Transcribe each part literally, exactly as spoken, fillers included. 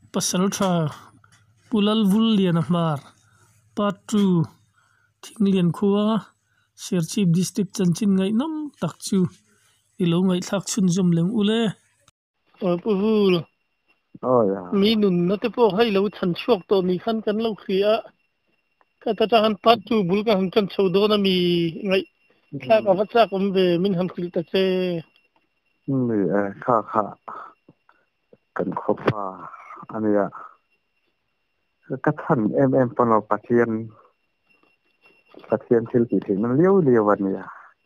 pasal tra pulal vul lian amar part two thing lian khuwa Sher Chief District Chanchin ngai nam tak chu ilo ngai thak chun zum leng ule oi pu hul oi mi nun na te po hai lo chan chuak to ni khan kan lo khria ka ta han part two bul ka han chan chho do na mi ngai kha ka wa cha kom ve min han khil ta che mi e kha kha kan khopa ania ka than em em pano pathian pathian thil ki thing man liu liu ania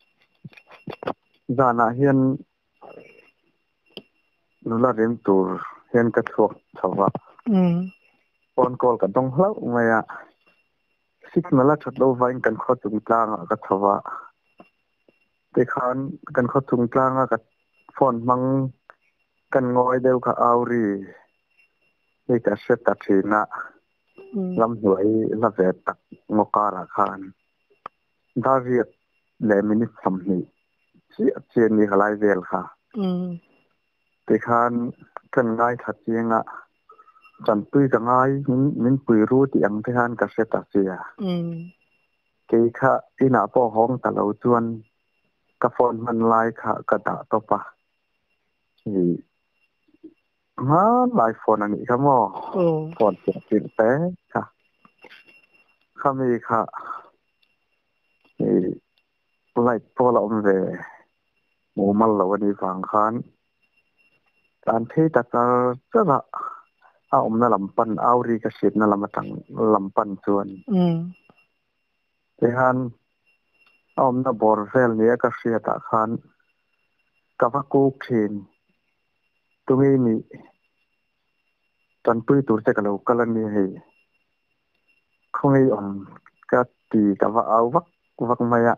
dana hian nula rim tur hian ka thuak thawa um phone call ka dong hlau maya signal a that lo vain kan kho tung tlang ka thawa te khan kan kho tung tlang ka phone mang kan ngoi deu kha auri ni ka set ta thina lam huai la ve tak ngokara khan daviet le minute samni chi chen ni halai vel kha um te khan kan ngai that chinga chan pui ka ngai min min pui ru ti ang te han ka set ta sia um ke kha ina po hong ta lo chuan ka phone man lai kha ka da to pa ni ma lai phone ani ka mo phone ti tin te kha khami kha ni lai po la om ve mo mal lo ni phang khan kan the ta ta cha a om na lam pan auri ka sit na lam tang lam pan chuan um te han om na bor vel ni ka sia ta khan ka va ku khin tungi ni tan pui tur te ka lo kala ni hei khongi om ka ti ka va au vak vak maya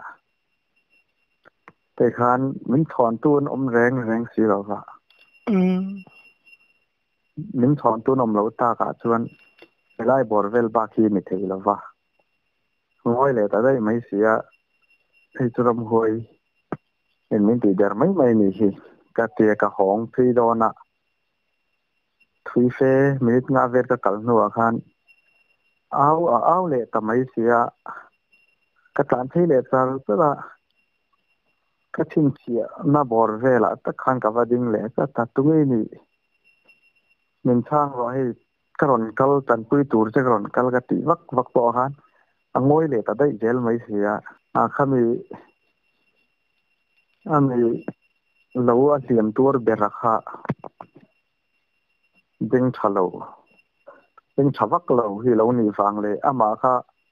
te khan min thon tun om reng reng si lo va um min thon tun om lo ta ka chuan lai bor vel ba ki ni thei lo va ngoi le ta dai mai sia thei churam hoi en min ti dar mai mai ni hi ka te ka hong thei do na thui fe minute nga ver ka kal nu khan au au le ta mai sia ka tan thei le chal ta ka thin chia na bor vela ta khan ka wading le ta ta tungi ni min thang ro hei karon kal tan pui tur che karon kal ka ti vak vak po han angoi le ta dai gel mai sia a khami ami lo a tiam tur berakha ding thalo ding thawak lo hi lo ni fang le ama kha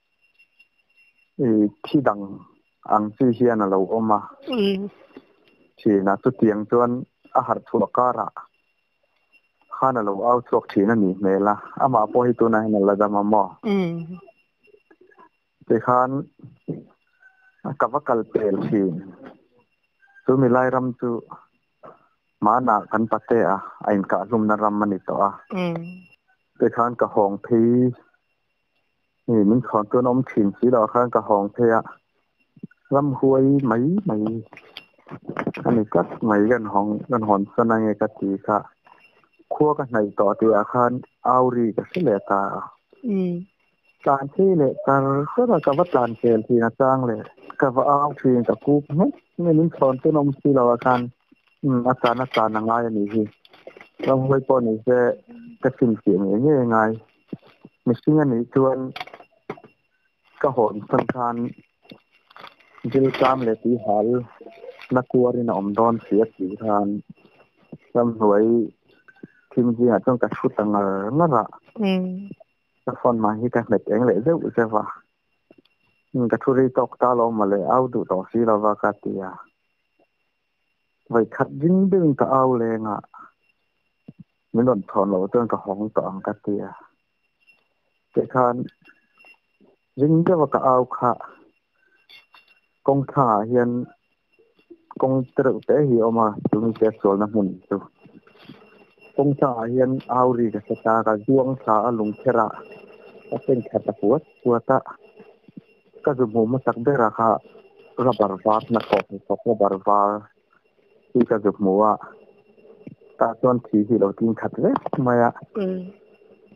e thi dang ang chi hian a lo oma um chi na tu tiang chuan a har thua kara khana lo au chok thina ni mela ama po hi tu na na la dama mo um te khan ka va kal pel thin tu mi lai ram chu mana kan pate a ain ka lum na ram mani to a um te khan ka hong phi ni min khon tu nom thin si lo khan ka hong phe a ram huai mai mai ani kat mai gan hong gan hon sana nge ka ti kha khua ka nai to ti a khan auri ka se le ta um tan thi le tar sa ka va tan kel thi na chang le ka va au thin ka ku hm ni min khon tu nom si lo khan a ta na ta na ngai ni hi ram huai po ni se ka sin ki nge nge ngai mi singa ni chuan ka hon san khan dil kam le ti hal na kuari na om don sia ti khan ram huai thim ji a chong ka thu tang na ra um ka phone ma hi ka met eng le zeu se wa ka thu ri tok ta lo ma le au du to si lo wa ka ti a vai khat jing ding ta au le nga min don thon lo ton ka hong to ang ka ti a te khan jing de wa ka au kha kong tha hian kong tru te hi oma tu mi te sol na mun tu kong tha hian auri ka sa ka juang sa alung thera ka pen khat ta puat puata ka zu mu ma sak de ra kha rabar var na ko ko rabar var ti ka zu mu a ta ton thi hi lo tin khat le maya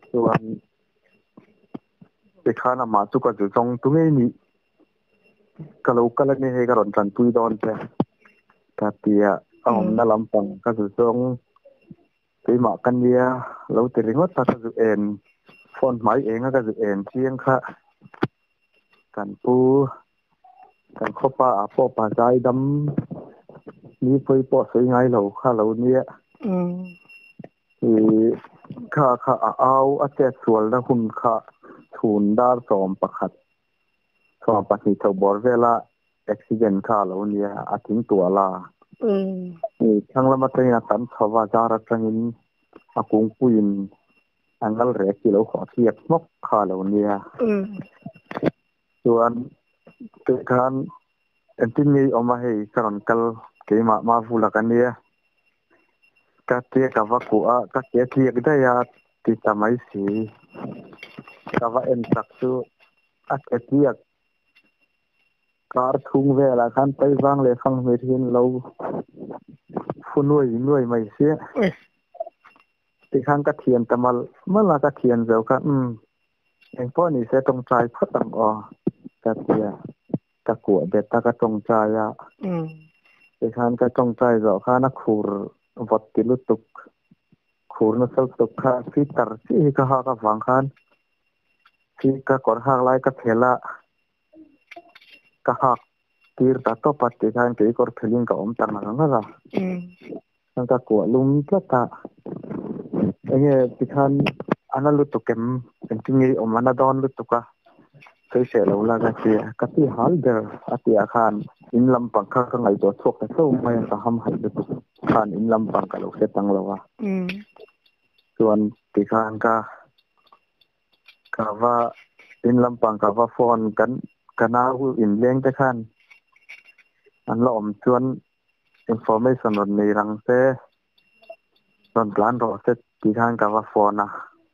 ส่วนไปข้านามาตุกจุจงตุงไอ้นี่กะลูกะละนี่ให้กระรอนจันตุยดอนเปกะเตียเอาหน้าลำปังกะจุจงไปมากันเนียเราติริงว่าตากะจุเอ็นฟอนไม้เองกะจุเอ็นเชียงค่ะกันปูกันข้อปลาอาปอปลาใจดำนี่ไปปอสวยไงเราข้าเราเนี่ยอืมอีข้าข้าเอาอาเจสวลนะคุณข้าทุนดาร์สอมประคัดสอมปฏิทบอร์เวลาอุบิเหตุข้าเราเนี่ยอาทิตย์ตัวละอืมนี่ทั้งละมาตรีนักันสวาจารักงินอากุงปุยนอังกัลเรกิโลขอเทียบมกข้าเราเนี่ยอืมส่วนเกิดการเอ็นที่มีออกมาให้สอนกัลเกี่ยมามาฟูลักันเนี่ยกัดเทียกับว่ากูอ่ะกัดเทียเทียก็ได้ยาติดตามไม่สีกับว่าเอ็นสักสู้อัดเทียการทุ่งเวลาคันไปวางเลยฟังไม่เห็นเราฟุ้นวยนวยไม่เสียที่ข้างกระเทียนแต่มาเมื่อละกระเทียนเจ้าก็อืมเองพ่อนี่เสียตรงใจพัดตังอ๋อกระเทียตะกัวเบ็ดตะกระตรงใจอ่ะอืมที่ข้างกระตรงใจเจ้าข้านักขูรวัดติลุตุกขูรนักสุตุกข้าฟิตร์ที่ข้าหากฟังขันที่ข้ากอดหากไล่กระเทละก็หากทีร์ตัดต่อปัจจัยการที่กอดเพลิงกับอมตังนั่นก็นั่นก็กลัวลุงก็ตาไอ้เนี่ยที่ท่านอันนั้นลุตุกเอ็มเป็นที่นี้อมมันดอนลุตุกะเคยเสียแล้วละก็เสียก็ที่ฮัลเดอร์อาทิอาคารอินลำปังข้าก็ไงตัวทุกข์แต่สู้ไม่ยังก็ทำให้ลุตุกคานอินลำปังก็ลุกเสียตังแล้ววะส่วนที่ท่านก็ก็ว่าอินลำปังก็ว่าฟอนกันกันเอาอินเลี้ยงแต่ขันอันละอมชวนอินฟอร์เมชันวันนี้รังเซ่ตอนกลางรอเสร็จที่ข้างกับว่าฟอนนะ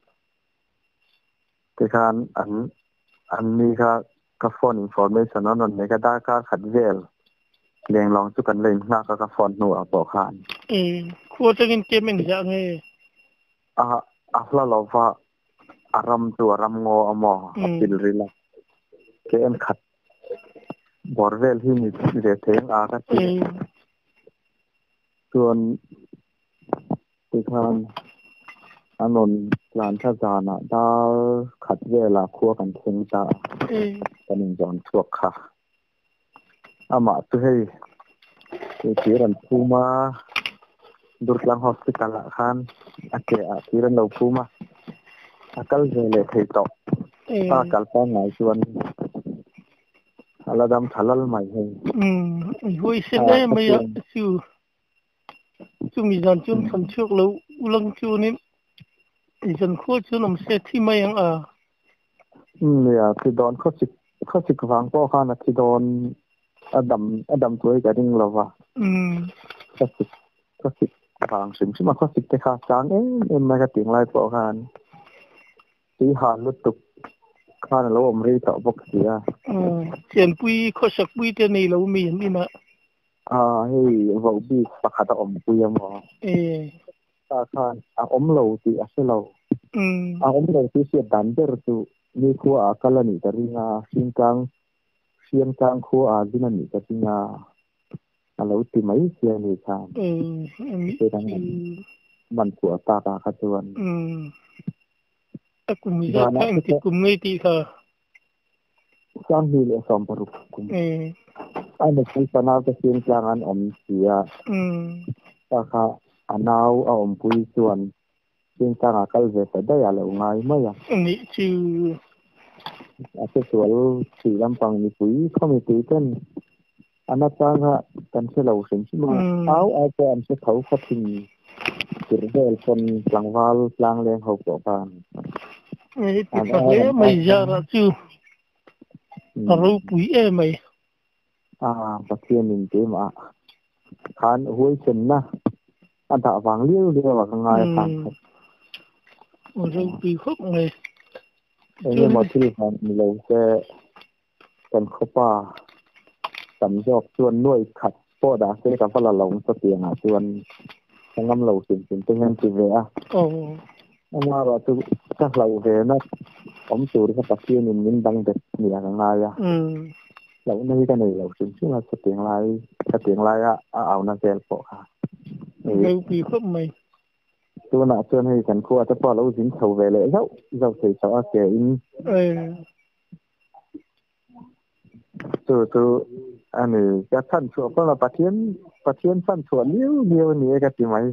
ที่ข้างอันอันนี้ก็กับฟอนอินฟอร์เมชันวันนี้ก็ได้ก็ขัดเวลเลี้ยงลองจุกันเล่นหน้าก็กับฟอนหนูอ่ะบอกขันเออครัวจะกินเกมเหมือนกันไงอ่ะอ่ะแล้วเราว่าอารมณ์ตัวรำงออมอปิลริละเกมขัดบอร์เวลที่มีเรื่องเทียงอาคัดส่วนที่ทางอานนท์ลานชาจานะดาขัดเวลาคั่วกันเทียงตากันหนึ่งจอนชั่วค่ะอามาตุให้ที่รันพูมาดูดลังฮอสพิทอลละคันอาเกะที่รันเราพูมาอากัลเจเลทตอกอากัลป้องไหนชวนอาดามทลาลไม่เห็นอืมห้วยเส้นเนี่ยไม่อยากชูชูมีจานจุนสันชุกแล้วอุลังจูนี่อีจันโคจูนอมเซที่ไม่ยังอ่ะอืมเนี่ยที่โดนเขาสิเขาสิกฟังป้อข้านะที่โดนอดัมอดัมตัวใหญ่ดิ่งเราว่ะอืมเขาสิเขาสิฟังสิมสิมาเขาสิแต่ข้าจางเอ๊ะเอ็มไม่กระติ๋งไรป้อข้านที่หาลุตุกข้าเราอมรีต่อพวกเสียอืมเสียนปุยข้อสักปุยเท่านี้เรามีเห็นไหมมาอ่าให้เราบีปะขัดอมปุยมอเออตาข้าอาอมเราที่อาเซเราอืมอาอมเราที่เสียดันเดอร์ตุมีขัวอากาลนี่ตริงาสิงกังเสียงกังขัวอาดินันนี่ตริงาเราที่ไม่เสียนี่ค่ะอืมเป็นดังนั้นมันขัวตาตาขัดวนอืมแต่กลุ่มนี้แข่งที่กลุ่มนี้ที่ค่ะสร้างหิเลสอมปรุกลุ่มอันนี้คือปัญหาเสียงกลางอันอมเสียแต่ค่ะอันเอาเอาอมปุยส่วนเสียงกลางอาการเวทได้อะไรง่ายไหมอ่ะอันนี้ชื่ออาจจะส่วนสีลำปังมีปุยเขามีปุยกันอันนั้นจ้างฮะกันเชื่อเราสิ่งที่มาเอาเอาไปอันเชื่อเขาเขาทิ้งจุดเด่นคนกลางวาลกลางแรงเขาต่อกันนี่ที่ทำให้ไม่ยากจู่เราปุยเอ๋ไม่อ่าประเทศนี้เจ๋งมากขันหัวเส้นนะอันถ้าฟังเลี้ยวเลี้ยวว่าง่ายฟังเราปุยครบเลยไอ้เนี่ยมาที่ฟังเราแค่กันเข้าป่าสำยอกส่วนน้อยขัดโปรดาเสกับพละหลงสเตียงอ่ะส่วนทั้งน้ำเราสิ่งสิ่งเป็นเงินสิ่งเลยอ่ะโอ้มาว่าตัวถ้าเราเห็นนะผมสูดกับตะเกียบมันดังเด็ดเหนียงง่ายอ่ะเราไม่ได้กันเลยเราจึงชื่อว่าสเตียงลายสเตียงลายอ่ะเอาหน้าเซลโปค่ะเราปีครบไหมตัวน่ะเพื่อนให้กันครัวจะพอเราสินเท่าเวเลยแล้วเราใส่เสาเสียอินเออตัวตัวอันนี้จะท่านชัวเพราะเราปะเทียนปะเทียนท่านชัวเลี้ยวเลี้ยวนี่ก็ติไหม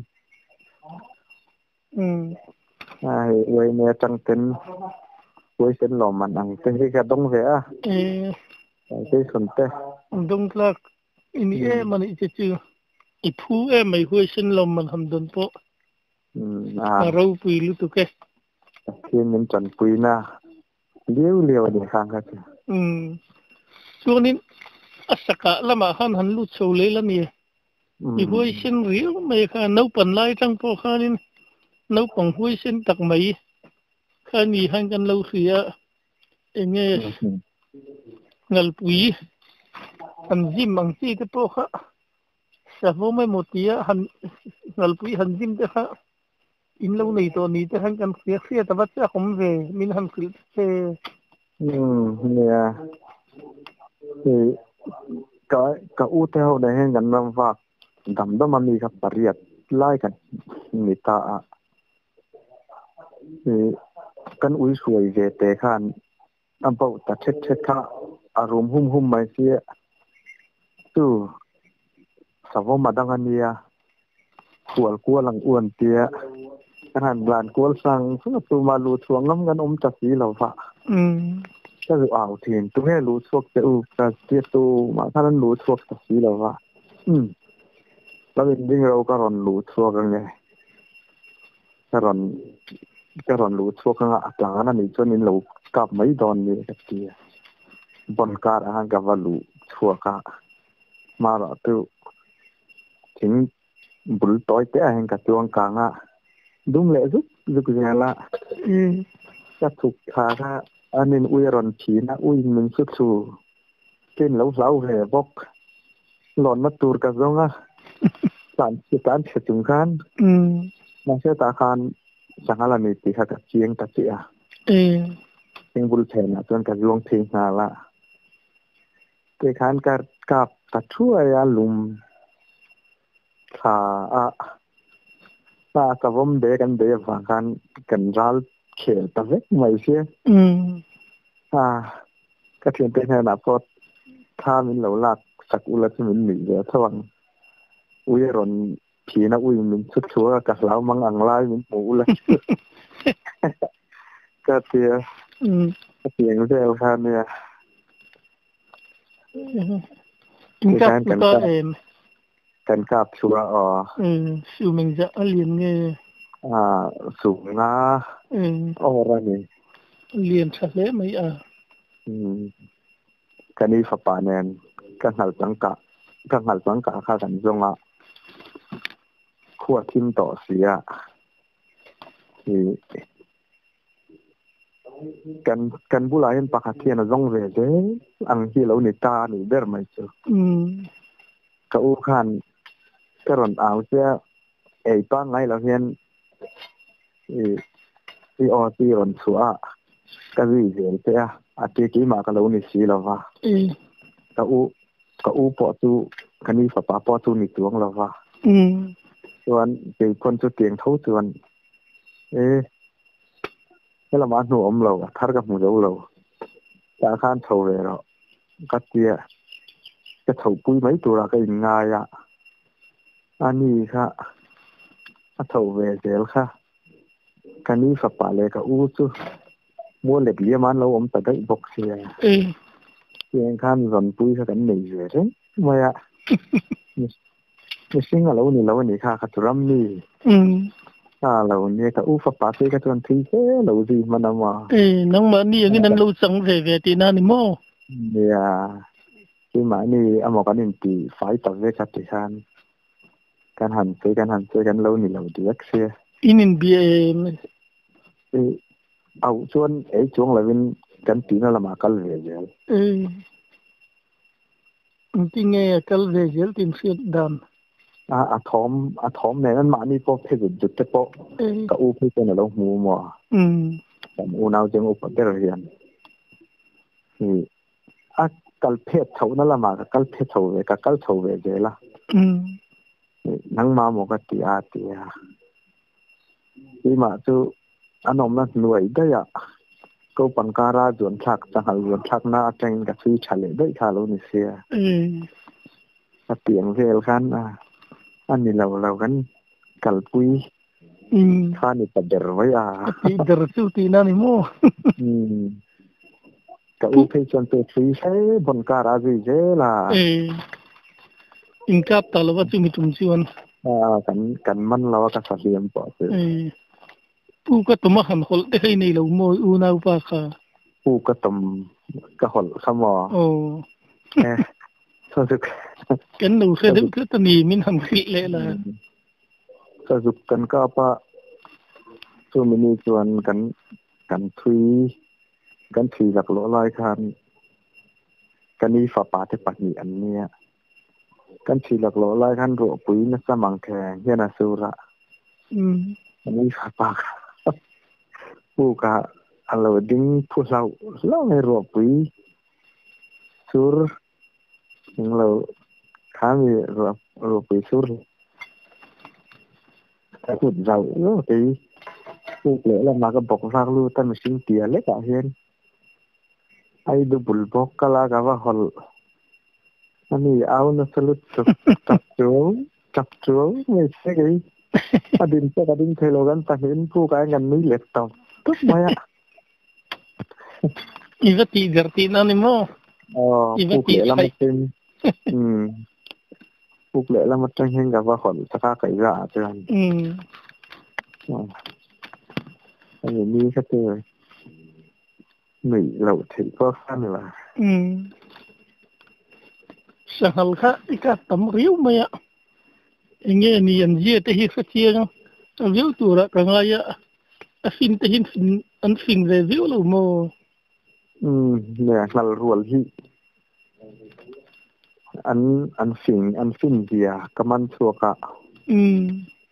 อืมอ่าเว้ยเนี่ยจังเป็นเว้ยเส้นหล่อมันอังเป็นที่กระดงเสียเออที่สนเตะดงลักอินเอมันอีจืออีผู้เอไม่เว้ยเส้นหล่อมันทำดนโปอืมอ่าเราปุยลุตุเกะเทียนมันจันปุยนะเลี้ยวเลี้ยวนี่ข้างกันอืมช่วงนี้อสกะละมาหันหันลุดโซเลยละนี่อีเว้ยเส้นเรียวไม่ค่ะน้าปันไล่ตั้งโปข้านี่น้าปังเว้ยเส้นตักไม่ข้านี่หันกันเราเสียเองเงี้ยงัลปุยอันจิมอังซีก็โปข้าแต่พอไม่หมดที่หันงัลปุยหันจิมเด้อค่ะอินเราในตัวนี้จะหันกันเสียเสียแต่ว่าจะคงเวมินหันคือเสียอืมเนี่ยคือก็ก็อู้เท่าได้เห็นกันมาฝากดำต้องมันมีครับปริยัติไล่กันมีตาคือกันอุ้ยสวยเจเตขันอันเปล่าแต่เช็ดเช็ดข้าอารมณ์หุ่มหุ่มไม่เสียตู้สาวมาดังอันเนี้ยขวดกัวหลังอ้วนเตี้ยขนาดหลานกัวสั่งสำหรับตัวมาลูทวงน้ำกันอมจับสีเหล่าฝาอืมก็คืออ่าวเทียนตัวแม่รู้ทวกจะอูกับเตี้ยตัวมาถ้านั้นรู้ทวกจับสีเหล่าฝาอืมแล้วจริงๆเราก็รอนรู้ทวกกันไงก็รอนก็รอนรู้ทวกกันอ่ะหลังนั้นนี่จนนี้เรากลับไม่โดนเลยกับเตี้ยบนการอาหารกับว่ารู้ทวกอะมาแล้วตัวถึงบุลต้อยเตะแห่งกับตัวกลางอ่ะดุ้งเละซุกซุกอย่างละอืมจะถูกทาถ้าอันนี้อุ้ยรอนผีนะอุ้ยมันสุดสู้เต้นแล้วเล้าเหบกหลอนมาตูดกับตรงอ่ะสารสิการเฉจุงกันอืมมาเชื่อตาคานสังหารนิติค่ะกับเชียงตะเสียเออเชียงบุลแทนนะจนกับลวงทิ้งนาละเตะคานกับกับตัดช่วยอาลุมค่ะอ่ะถ้ากับผมเด็กกันเด็กฟังกันกันรัลเขียนตั้งแต่ไม่เสียอืมอ่าก็เทียนเป็นขนาดพอถ้ามันเหล่าลักสักอุลสิมันหนีเดี๋ยวทวังอุ้ยรอนผีนะอุ้ยมันชุดชัวกับเหล่ามังอังไลมันหมูเลยก็เทียอืมก็เทียงเจ้าค่ะเนี่ยกันกันก็เองกันกับชัวอ๋อเออสูงมันจะเรียนไงอ่าสูงนะเอออะไรนี่เรียนทะเลไหมอ่ะอืมกันนี่ฝาปาแนนกันหัลสังกะกันหัลสังกะข้ากันจงอ่ะขวดทิมต่อเสียที่กันกันบุหรี่ปากเทียนจงเวเดอังที่เราในตาหนึ่งเดิมไม่เจออืมก็อู้ขันก็รอนเอาเสียไอ้ป้างไงเราเห็นอีอีออตีรอนสัวก็วิ่งเสียเสียอาทิตย์กี่มาก็เราในสีเราว่าอืมก็อู้ก็อู้ปอตูคันนี้ฝาปาปอตูในตัวของเราว่าอืมส่วนเป็นคนจุดเตียงเท่าส่วนเอ๊ะให้เรามาหนูอมเราทัดกับหมูเราแต่ข้านเท่าเลยเราก็เตี้ยจะเท่าปุ้ยไหมตัวเราก็ยังง่ายอ่ะอันนี้ค่ะเท่าเวเซลค่ะคันนี้ฝาปาเลยก็อู้ซูมัวเล็บเลี้ยมันเราอมแต่ได้บกเสียเออเสียงข้านรอนปุ้ยเขากันหนีเลยใช่ไหมอ่ะไม่ใช่เงาเราเนี่ยเราเนี่ยค่ะขัดรัมนี่อืมอ่าเราเนี่ยก็อู้ฝาปาเสียก็จนทิ้งเฮ้เราดีมันเอามาเออน้องมานี่อย่างนี้นั่นเราสังเวเวตีน่านี่โม่เนี่ยที่หมานี่อามอกันนี่ตีไฟต่อเวชัดที่ขันการหันเสียการหันเสียกันเราเนี่ยเราดีอักเสียอินินเบียเออเอาส่วนไอ้ช่วงเราเป็นกันตีนั่นละมากันเลยเยอะเออจริงไงกันเลยเยอะตีนเสียดำอ่าอะทอมอะทอมเนี่ยนั่นมานี่พอเพจจุดเฉพาะก็อู้เพจเนี่ยเราหูมัวอืมกันอุณาวจึงอุปเตอร์เรียนนี่อ่ะกัลเพชเท่านั่นละมากัลเพชเท่าเวกับกัลเท่าเวเจล่ะนี่นังมาหมกติอาติอาที่มาจูอันนั้นนั่นหน่วยได้อะก็ปังการาจวนทักจังหัลจวนทักน่าจังกับซื้อเฉลยได้ค่ะลูกนิเซียเตียงเวลกันอ่ะอันนี้เราเรากันกัลปุยข้านี่ตัดเดรไว้อ่ะตีเดรสุตีนั่นนี่โม่กับอุปชนตัวฟรีใช้บนการาจีเจล่ะอินกับตลอดจุมิตุมชวนอ่ากันกันมันเราก็สัตย์เลี้ยงปอดปูก็ตัวมาหันขลได้ให้ในเราโมอูนาอุปาค่ะปูก็ตมก็ขลขมอโอ้เอ๊ะสุดกันหนูเคยได้ก็ตนีมินหันขิเลยล่ะก็สุดกันก็ปะช่วงนี้ชวนกันกันทุยกันทีหลักโลลอยคันกันนี้ฝาป่าที่ปัดนี้อันเนี้ยกันทีหลักโลลอยคันรัวปุ๋ยนัสมังแขงเฮียนาสุระอืมอันนี้ฝาป่าผู้กะอันเราดิ้งผู้เราเราในรัวปุ๋ยสุรยังเราข้ามีรัวรัวปุ๋ยสุรแต่พูดเราเนาะตีผู้เลี้ยแล้วมาก็บอกรักลูกตั้งสิ่งเตี้ยเล็กอะเห็นไอ้ดูบุลบอกก็ลากว่าหอลอันนี้เอาเนื้อสลุดจับจูงจับจูงไม่ใช่ไงอดินเจ้าอดินเทโลกันแต่เห็นผู้การกันไม่เล็กต่อทุกเมื่ออีกทีเดียวทีนั่นนี่มั้งอ๋อผู้เลี้ยแล้วมันเป็นอืมผู้เลี้ยแล้วมันจะเห็นกับว่าหอลสักไก่กระจายอืมอ๋ออันนี้ก็เจอหนึ่งเราถือก็ขั้นละอืมสังหารค่ะอีกตั้มริ้วไหมอ่ะอย่างเงี้ยนี่ยันเยี่ยแต่ฮิสักเชียงริ้วตัวละกังไงอ่ะฟินแต่หินฟินอันฟินเลยริ้วเราโมอืมเนี่ยเรารวมที่อันอันฟินอันฟินเดียก็มันชัวกะอืม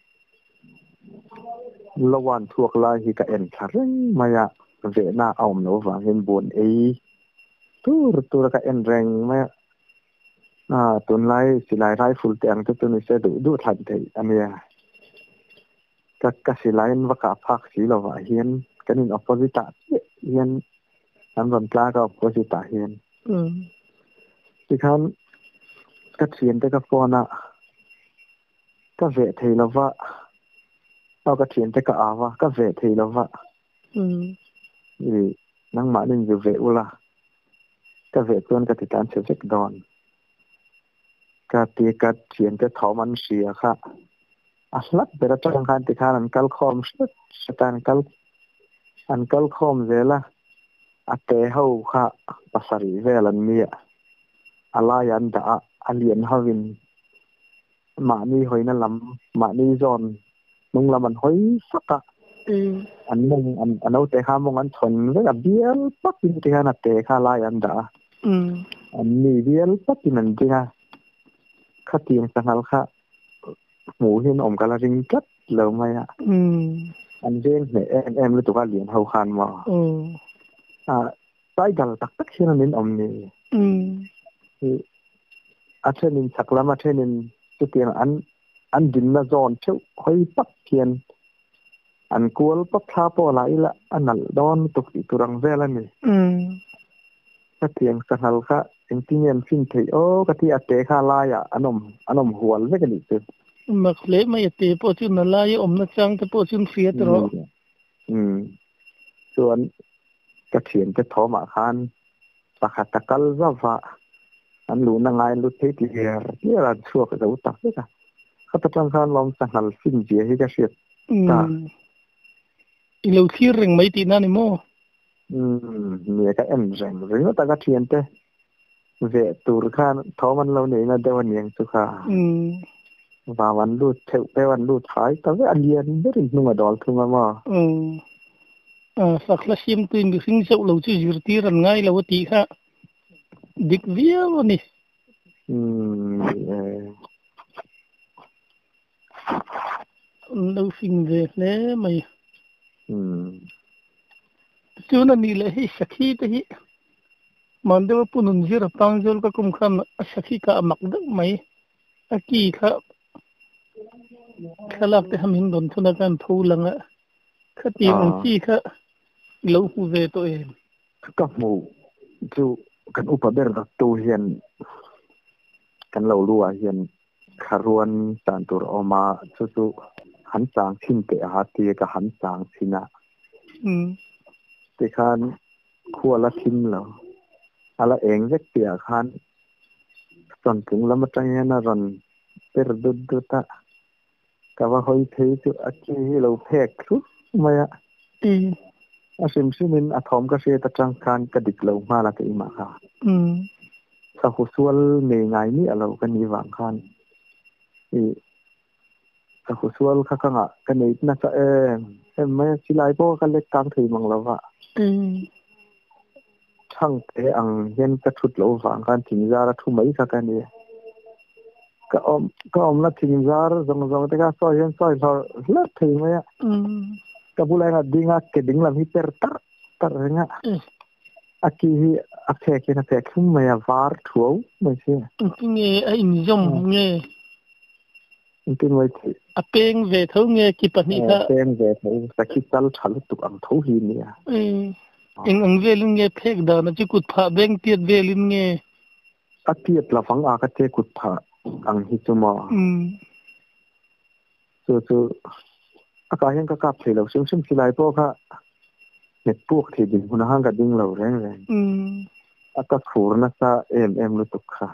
ละวันทั่วกลายที่กะเอ็นคาร์งมายะเวน่าเอาหนูฟังเห็นบนเอตัวตัวกะเอ็นแรงไหมอ่าตัวไล่สิไล่ไล่ฟูลเตียงตัวตัวนี้เสดูดูทันทีอันเนี้ยกะกะสิไล่วักพักสีเราว่าเฮียนกันนี่ออปโพสิตาเฮียนอันวันปลาก็ออปโพสิตาเฮียนอืมที่คันกะเสียนแต่กะฟอนะกะเวทเราว่าเอากระเทียนแต่ก็เอาวะก็เวทีแล้ววะอืมนี่นั่งมาหนึ่งอยู่เวอุละก็เวต้นกติการเสกดอนกติกาเทียนแต่ถอมันเสียค่ะอัลลัดเบรจังการติการอันกัลคอมสสตานกัลอันกัลคอมเวล่ะอัตเตเฮาค่ะภาษารีเวลันเมียอัลลายันดาอัลเลียนฮาวินมานี่หอยนั่นลำมานี่จอนมึงละมันหอยสักอะอันมึงอันอันเอาแต่ข้ามงอันทนไว้กับเบี้ยปักกินที่ขนาดแต่ข้าลายอันดาอันนี้เบี้ยปักกินนั่นที่ค่ะข้าเตียงสังหารข้าหมูเห็นอมกะละริงกัดเหลวไหมอ่ะอันเรื่องเนี่ยเอ็มเอ็มเลยตัวการเลี้ยงเฮาคานมาอ่าใต้ดัลตักตักเช่นนั้นอมนี่อาเทนินสักละมาเทนินตัวเตียงอันอันดินน่ะจอนเช่าหอยปักเทียนอันกวลปักทาปอไหลละอันนั่นดอนตุกติตุรังเวลนี่ถ้าเทียงสังหารข้าเอ็งที่เงียนฟินเทโอกะที่อาเตข้าลายอ่ะอันนมอันนมหัวเล็กนิดเดียวมักเล็กไม่เตะพอจุนนั่นลายอมนักจังแต่พอจุนเฟียตรออืมส่วนกระเทียนจะทอมาคานปากตะกัลซะว่าอันหลูนางายลุเทติเรียนี่ละชั่วก็จะอุตักเลยค่ะข้าตะจังคานลองสังหารฟินเจียให้กระเสียดตาอีเราที่เร่งไม่ตีนั่นนี่โมอืมเนี่ยก็เอ็นแรงเรื่องตะกระเทียนเตะเวตูร์ข้าท้อมันเราเนี่ยนะเดี๋ยววันยังสุขาอืมว่าวันรูดเทวไปวันรูดท้ายแต่ว่าอันเลียนไม่ได้นุ่งดอลทุ่งมาอืมอ่าสักละชิมตื่นก็สิ่งเจ้าเราจะจุดที่รันง่ายเราตีค่ะดิกเวียวันนี้อืมเออเราสิ่งเด็กเนี่ยไม่อืม chu na ni le hi sakhi te hi man de punun zira pangjol ka kum kham sakhi ka mak dak mai aki kha khalak te ham hin don thuna kan thu langa khati ang chi kha lo hu ve to e ka mu chu kan upa ber da tu hian kan lo lu a hian kharuan tan tur oma chu chu han chang thin te ha ti ka han chang thina um te khan khuala thin lo ala eng vek pia khan son tung lama tayana ron per dud duta ka wa hoi thei chu achi lo phek thu maya i asim simin athom ka se ta chang khan ka dik lo ma la ke ma kha um sa hu sual me ngai ni alo ka ni wang khan i sa hu sual kha ka nga ka nei na sa em em mai silai po ka lek kang thei mang lawa um thang te ang yen ka thut lo wang khan thing za ra thu mai ka ka ni ka om ka om na thing za ra zong zong te ka so yen so lo la thei mai um ka bulai na dinga ke ding lam hi per tar tar nga aki hi akhe ke na pe khum mai var thuo mai se nge ai in jom nge tin mai thi apeng ve tho nge ki pani kha apeng ve tho sa ki chal thal tu ang tho hi ni a eng ang ve lin nge phek da na chi kut pha beng tiet ve lin nge atiat la fang a ka te kut pha ang hi chu ma um chu chu aka hian ka kap thei lo sim sim silai po kha net puk thi din huna hang ka ding lo reng reng um aka khur na sa em em lu tuk kha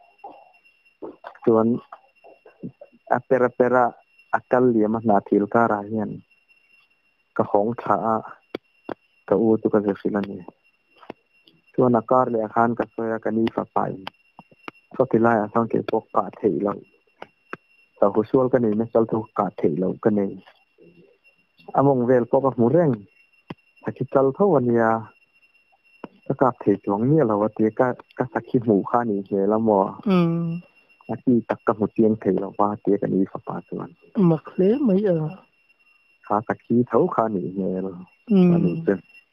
chuan apera pera akal liam na thil ka ra hian ka hong tha ka u tu ka zefilani chuan akar le khan ka soya ka ni fa pai so tilai a sang ke pok ka thei lo ta husual ka nei na chal thu ka thei lo ka nei among vel pok mu reng ta ki chal tho ania ka ka thei chuang ni lo wa te ka ka sakhi mu kha ni he la mo um aki tak ka mu tiang thei lo ba te ka ni fa pa chuan makhle mai a kha sakhi tho kha ni he lo ani um che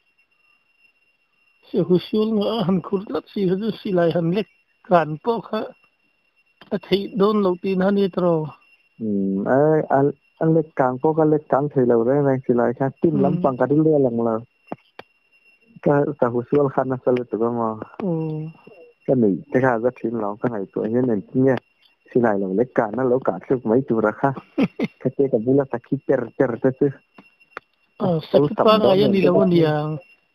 se husul nga han khur lat si hu si lai han lek kan po kha a thei don lo tin han ni tro um ai al an lek kang po ka lek kang thei lo re nang silai kha tin lam pang ka dil le lang lo ka sa husul khan na sal tu ma um ka ni te kha za thin lo ka ngai to yen nen nia silai lo lek ka na lo ka thuk mai tu ra kha ka te ka bula sakhi per per te te a sak pa nga ya ni lo ni yang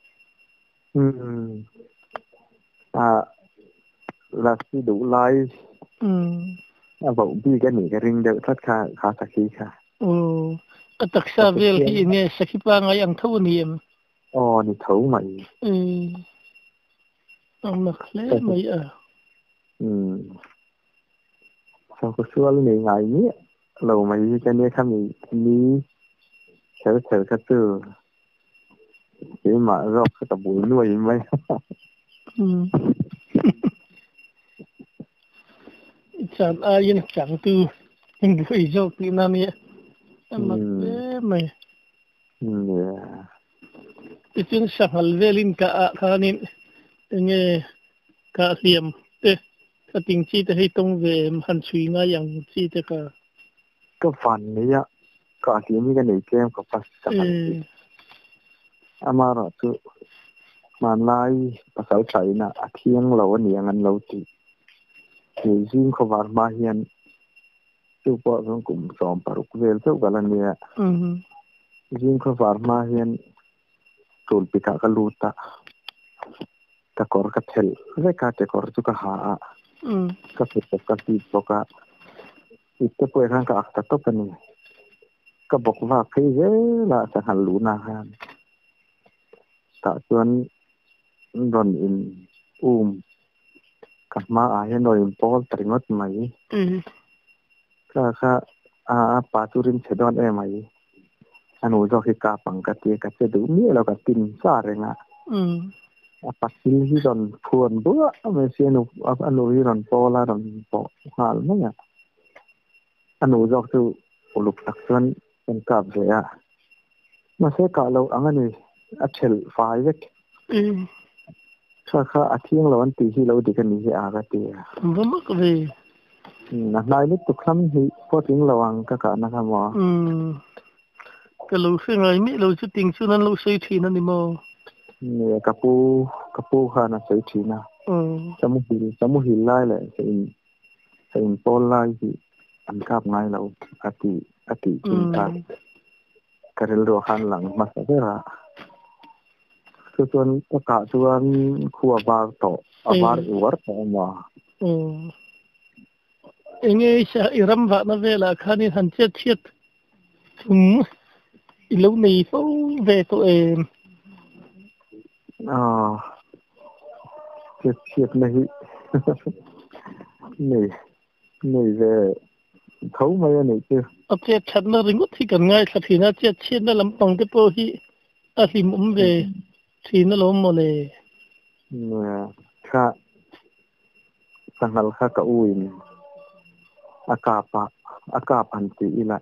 um a la si du lai um a bo bi ka ni ka ring de that kha kha sakhi kha um atak sa vel hi nge sakhi pa nga yang tho ni em o ni thau mai um ang makhle mai a um sao có xua lu này ngày nhé lâu mày cái này khăm thì ní chờ chờ cái từ chỉ mà rồi cái tập buổi nuôi mày um chan a yin chang tu hing bui jo ti na ni ang makhle mai um yeah itin sahal velin ka a khanin nge ka liam te ka ting chi te hei tong ve han chui nga yang chi te ka cái phần này á cả tiếng như cái này kem có phát sinh ama rồi chứ mà lại bắt đầu chạy na thiêng lâu anh yang anh lâu thì thì riêng có vào mà hiện chú bỏ xuống cùng xóm bảo về chỗ cái là nè riêng có vào mà hiện trốn bị cả cái lụt ta cái cỏ cái thel cái cái cái cỏ chú cái hà cái phật cái tít cái ít cái bữa hàng cái cái top cái này cái bọc vào cái dễ là sẽ hành lũ na ha ta chuan ron in um ka ma a he no in pol tringot mai ka kha a pa turin chedon e mai anu zo ki ka pang ka ti ka che du mi lo ka tin sa renga a pa sil hi ron phuan bu a me se nu anu hi ron pola ron po hal ma ya anu zo tu uluk tak chuan en ka ve a ma se ka lo ang ani a thel fai vek e kha kha a thiang lo an ti hi lo di kan ni hi a ga ti va mak ve na nai ni tu kham hi po ting lawang ka ka na ka mo um ka lo se ngai mi lo chu ting chu nan lo sei thi na ni mo ni ka pu ka pu kha na sei thi na um chamu hi chamu hi lai le sei sei pol lai hi an kap ngai lo ati ati chin ta karel ro han lang ma sa ra chu chuan ka ka chuan khuwa bar to a bar i war to ma um enge sa iram va na vela khani han chet chet thum i lo nei fo ve to em à thiệt thiệt này này này về thấu mấy anh này chứ a chet chat na ringot thi kan ngai sa thi na chet chet na lam pang te po hi a him um ve thi na lo mo le nè kha sangal kha ka uin akapa akap anti ila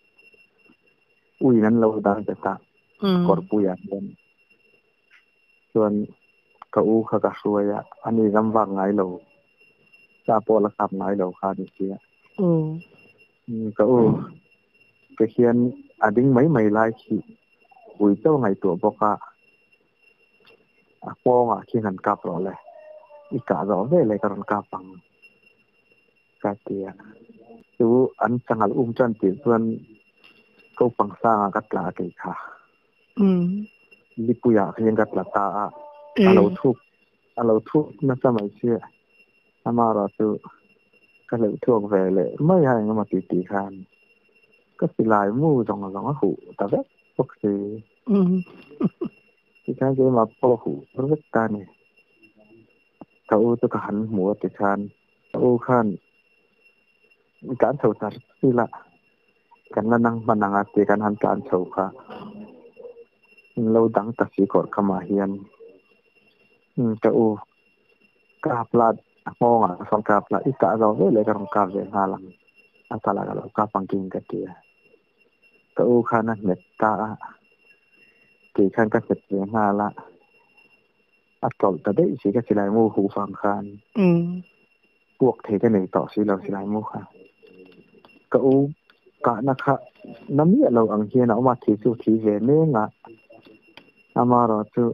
ui nan lo dan te ta korpu ya den chuan ka u kha ka suaya ani ram wang ngai lo cha po la kap ngai lo kha ni sia ừ ka u ke hian ading mai mai lai khi ui to ngai to boka a po nga khi han kap ro le i ka ro ve le ka ron ka pang ka tia chu an changal um chan ti chuan ko pang sa ka tla ke kha ừ lipuya khian ka tla ta a alo thuk alo thuk na sa mai sia amara chu ka le thuk ve le mai hai nga ma ti ti khanก็สิลายมู่จงจงหูแต่แบบพวกสิที่ฉันจะมาพอหูรู้สึกตาเนี่ยเขาตัวหันหัวติดชันเขาขันการเฉาตัดสิละกันนั่งมันนั่งอาศัยกันหันการเฉาค่ะเราดังตัดสีกอดขมาเฮียนเขากราบลาดมองอ่ะสองกราบลาอีกาเราเลยกันกราบเวหาลังอันตรายเรากราบฟังกินกันเดียก็อูข้านั่นเม็ดตากี่ขั้นก็เสร็จเสียงาละอัดกล่อแต่ได้สิก็สิลายมูหูฟังคานพวกเทกันหนึ่งต่อสิเราสิลายมูค่ะก็อูกะนะคะน้ำเมียเราอังเฮียนเอามาทีสุทีเวเน่งะอามารอจุ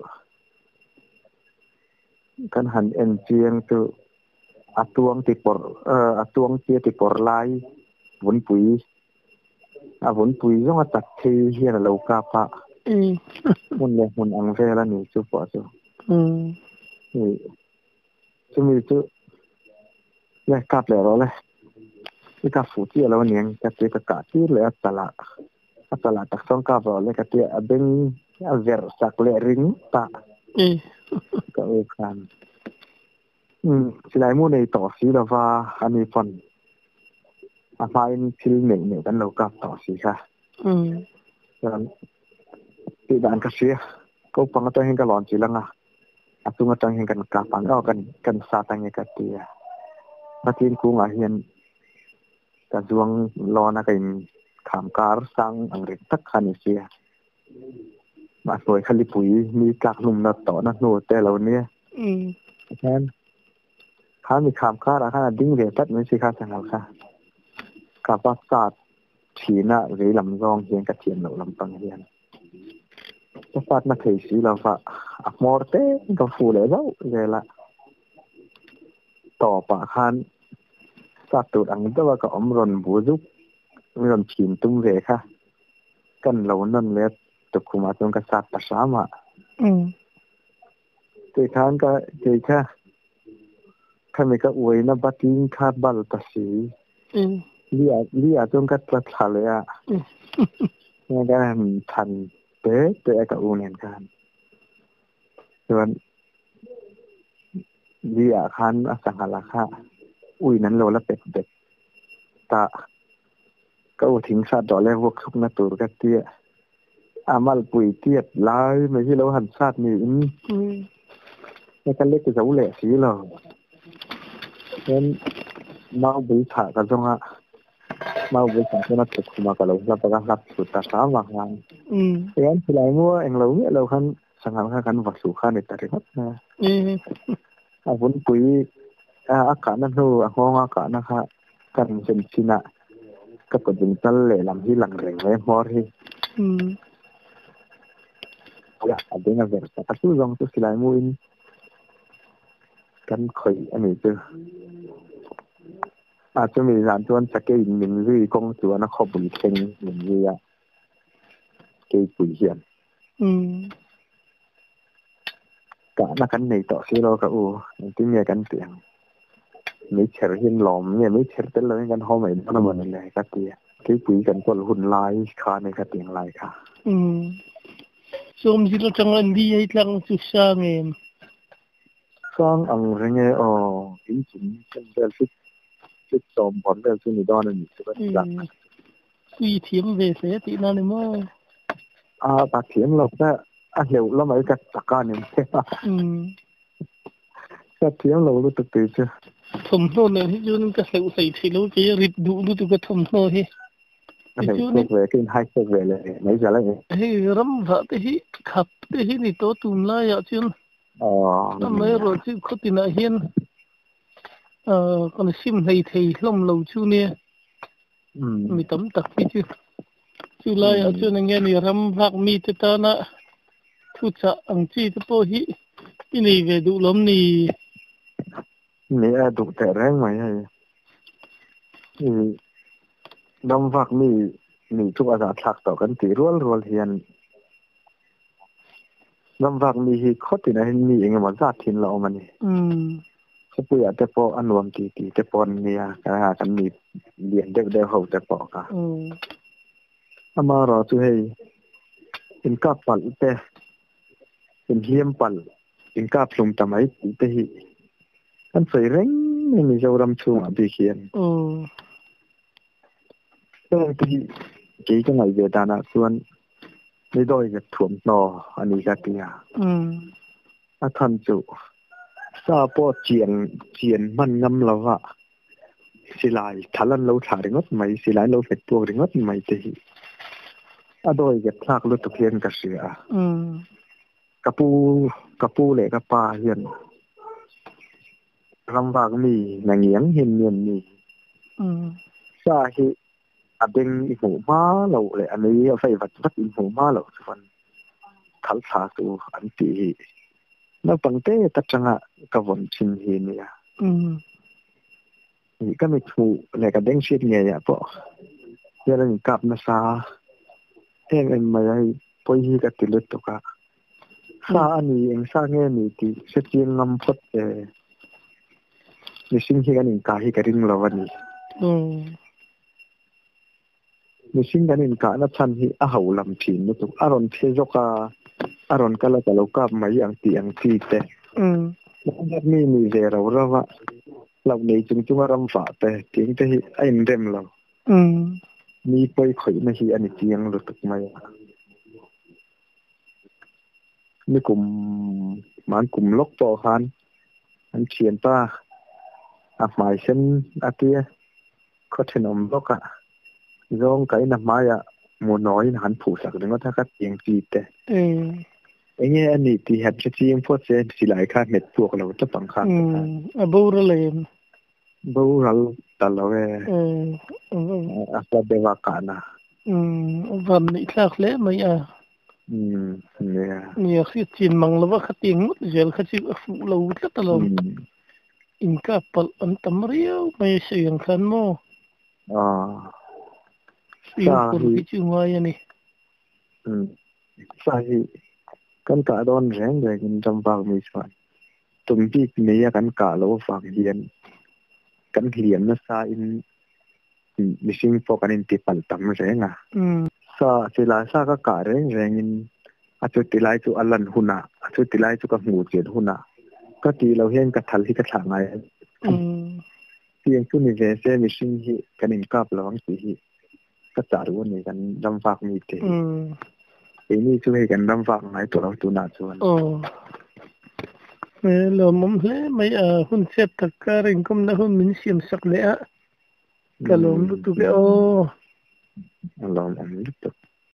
กันหันเอ็นเจียงจุอัตวงติปอร์เอ่ออัตวงเจียติปอร์ไลวุ้นปุ๋ยอาวุธปุยต้องมาตัดทีเฮียเรากาปะมันเนี่ยมันอังเฟลนี่จุปอจุนี่จะมีจุเนี่ยกาบแล้วเลยนี่กาฟูที่เราเนี่ยกาเตกกาที่เลยอัตละอัตละตักสองกาบเลยกาเตอเบงอเวอร์สักเลริงปะก็โอเคอืมสิไลมูในต่อสีเราว่าอันนี้ฟันอาไฟพิลเมเนี่ยกันเรากับต่อสิค่ะอืมแล้วที่ด่านกระเสียก็ปังตัวเห็นกันหลอนสิลังอ่ะอาตุงตัวเห็นกันกลับปังเอากันกันซาตังเงกัดเตียมาทีนกูงาเฮียนกระจวงรอนะกันขามการสังอังกฤษทักขันเสียมาสวยขลิปุยมีกากนุ่มนัดต่อนัดโนแต่เราเนี่ยอืมแค่ข้ามีขามการอะไรข้าดิ้งเรียตัดไม่ใช่ข้าสังเราค่ะกับภาษาชีน่ะหรือลำรองเฮียนกระเทียนหนูลำตังเฮียนภาษาหน้าเทสีเราว่าอักมอร์เต้ก็ฟูเลยแล้วเลยละต่อปะคันสัตว์ตัวอังตัวก็อมรอนบูซุกรอนชีนตุ้มเวค่ะกันเรานั่นเลยตกขุมาตรงกษัตริย์ภาษามาอืมเจ้าข้านก็เจ้าค่ะข้ามีก็อวยนะบัดลิงคาดบัลตสีอืมเรียเรียจงกัดปลาทะเลอ่ะนี่ก็ทันเป๊ะเป๊ะกับอูเนียนกันส่วนเรียคันอสังหาราคาอุ้ยนั้นโลละเป็ดเด็ดตาก็ทิ้งสัตว์ดอกแรกพวกทุกนาตัวก็เตี้ยอามัลปุ๋ยเตี้ยลายไม่ใช่เราหันสัตว์นี่อืมนี่ก็เล็กจะอุ่นแหล่สีเราเพราะน้องบุญถากันตรงอ่ะ mau với sản xuất thực mà cả lâu là bắt gặp sụt ta sáng vàng vàng ừ em thì lại mua anh lâu nghĩa lâu khăn sang hàng khăn khăn vật sụt khăn để ta đi hết nè ừ à vốn quý à cả năng hồ à hoa cả năng ha cần chân chi nè các cái dùng chân để làm gì làm rèn với hoa thì ừ ya ada yang versa aku dong tu silai mu in kan khoi anh ấy chứ à cho mình làm cho anh chắc cái mình gì công chúa nó không bị khen mình gì à cái quỷ hiền ừ cả nó cái này tỏ khi lo cả u cái nghe cái tiếng mấy chợ hiền lòm nghe mấy chợ tên là cái hôm ấy nó mình này cái tiếng cái quỷ cái con hồn lai khá này cái tiếng lai khá ừ som zilo chang an di ai tlang chu sang em sang ang renge o in chin chen bel fit fit som bon bel chu ni don ni chu ka quy thiếm về thế thì nó này mà à ta thiếm lộc đó à hiểu lắm mấy cái tất cả niệm thế ừ cái thiếm lộc lúc thực tế chứ thầm nô này thì chú nên cái sự xảy thì lâu cái rít đủ đủ cái thầm nô thì chú nên về cái hai cái về lại mấy giờ lại hey ram vợ thì khắp thì thì to tùm la ya chứ ờ năm nay rồi chứ có tin là hiền ờ còn sim thầy thầy lông lâu chú nè mi tấm tắc đi chứ chú la ya chứ nên nghe ni ram vạc mi thế ta na thu cha ang chi thế po hi cái này về đủ lắm nì nè đủ tệ ráng mày hay đâm vạc mi mi chụp ở đó thạc tàu cái tí ruột ruột hiền đâm vạc mi hi khó thì này mi anh mà ra thiên lão mà nèเขาปุยอาจจะพออันรวมตีตีจะปนเนี่ยการหากันมีเรียนเด็กเด็กเขาจะปอกอ่ะอามารอช่วยเป็นกาปัลเตเป็นเฮียมปัลเป็นกาพลุมตะไมตีเตหิกันใส่เร่งไม่มีเจ้ารำชูอ่ะบีเขียนเรื่องที่กี่จังไหนเวดานะส่วนไม่ด้อยกับถ่วมต่ออันนี้ก็ตีอ่ะอาทันจุซาปอเจียนเจียนมันงำเราอะสิลายทัลันเราถ่ายงดไหมสิลายเราเฟดตัวงดไหมจะหิอะโดยเก็บพลากรถตะเพียนกระเสือกระปูกระปูเหล็กกระปาเฮียนลำบากมีหนังเหียงเห็นเนียนมีซาฮิอะเด้งอีหูม้าเราเลยอันนี้เอาไฟวัดวัดอีหูม้าเราทุกคนทัลสาตูอันตีแล้วปังเต้ตัดจังอะกระวนชินเฮียเนี่ยนี่ก็ไม่ถูกอะไรกับเด้งชิดเนี่ยอ่ะพอเรื่องนี้กับนาซาเองเอ็มมาให้พอยฮีกับติลุตตุกะซาอันนี้เองซาเงี้ยนี่ที่เสียงงำพดเออในสิ่งที่กันอินกาฮิกันริงเราวันนี้ในสิ่งกันอินกานับชันที่อาหูลำถิ่นนุตุอารอนเทจกาอารอนก็แล้วแต่เรากับมาอย่างตีอย่างตีแต่แล้วนี่มีเรื่องเราว่าเราในจุงจุงรำฝาแต่เพียงแต่ไอ้เร็มเรามีไปข่อยมาฮีอันนี้เจียงหลุดออกมามีกลุ่มมันกลุ่มล็อกต่อคันอันเขียนป้าอ่ะหมายเช่นอาเตียเขาถนอมล็อกอ่ะร้องไก่น้ำไม้อ่ะหมูน้อยหันผูสักหนึ่งก็ถ้ากัดเจียงจีแต่ไอ้เงี้ยอันนี้ที่เห็นจะเจียงพวกเซนสิหลายค่าเม็ดพวกเราจะปังคันอ่ะบูรเลยบูรัลตลอดเว้ยอ่ะก็เดวากานะอืมวันนี้คลากเละไหมอ่ะอืมเนี่ยเนี่ยคือจีนมังแล้วว่าขัดยังมุดเจลขัดจีบฟูเราอุดตลอดอินกับปลอันตำเรียวไม่เสียงขันโมอ่าเสียงคนที่ชื่อว่าอย่างนี้อืมใช่กันกะโดนแรงเลยกันจำปากมีส่วนตรงที่นี้กันกะเราฝากเรียนกันเรียนนะซาอินมิชิงโฟกันอินติปัลตัมแรงอ่ะซาสิลาซาก็กะแรงแรงอินอาจุติไลจูอัลลันหุนะอาจุติไลจูกับหูเกียรหุนะก็ตีเราเห็นกับทัลที่กระถางไงเพียงผู้นิเวศมิชิงฮิกันอินกับเราอังสีฮิก็จารุนี่กันจำฝากมีเตไอ้นี่ช่วยกันรำฟังให้ตัวเราตัวน่าชวนโอ้เออเรามั่มเลยไม่เออหุ่นเสียบตะการิงก็ไม่หุ่นมินเสียมสักเลยอ่ะ kalom tu ke o alom am lutuk